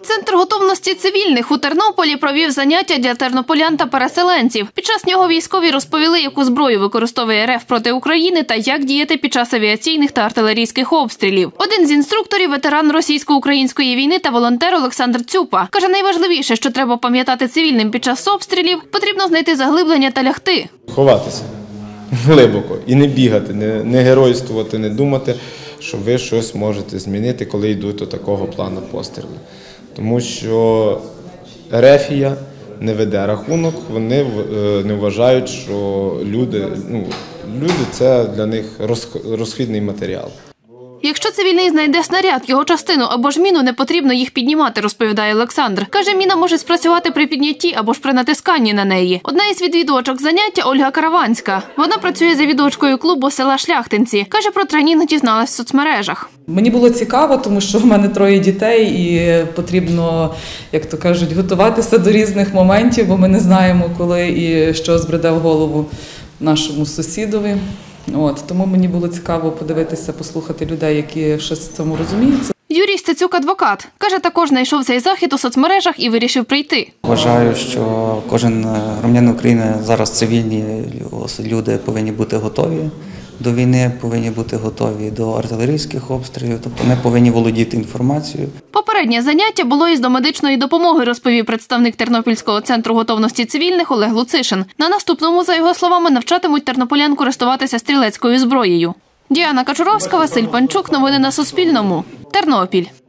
Центр готовності цивільних у Тернополі провів заняття для тернополян та переселенців. Під час нього військові розповіли, яку зброю використовує РФ проти України та як діяти під час авіаційних та артилерійських обстрілів. Один з інструкторів – ветеран російсько-української війни та волонтер Олександр Цюпа. Каже, найважливіше, що треба пам'ятати цивільним під час обстрілів – потрібно знайти заглиблення та лягти. Ховатися глибоко і не бігати, не геройствувати, не думати, що ви щось можете змінити, коли йдуть до такого плану постріли. Тому що Ерефія не веде рахунок, вони не вважають, що люди – це для них розхідний матеріал. Якщо цивільний знайде снаряд, його частину або ж міну, не потрібно їх піднімати, розповідає Олександр. Каже, міна може спрацювати при піднятті або ж при натисканні на неї. Одна із відвідувачок заняття – Ольга Караванська. Вона працює завідувачкою клубу села Шляхтинці. Каже, про тренінг дізналась в соцмережах. Мені було цікаво, тому що в мене 3 дітей і потрібно, як то кажуть, готуватися до різних моментів, бо ми не знаємо, коли і що збреде в голову нашому сусідові. Тому мені було цікаво подивитися, послухати людей, які щось в цьому розуміються. Юрій Стецюк – адвокат. Каже, також знайшов цей захід у соцмережах і вирішив прийти. Вважаю, що кожен громадянин України, зараз цивільні люди повинні бути готові до війни, повинні бути готові до артилерійських обстрілів, тобто ми повинні володіти інформацією. Попереднє заняття було із домедичної допомоги, розповів представник Тернопільського центру готовності цивільних Олег Луцишин. На наступному, за його словами, навчатимуть тернополян користуватися стрілецькою зброєю. Діана Качуровська, Василь Панчук. Новини на Суспільному. Тернопіль.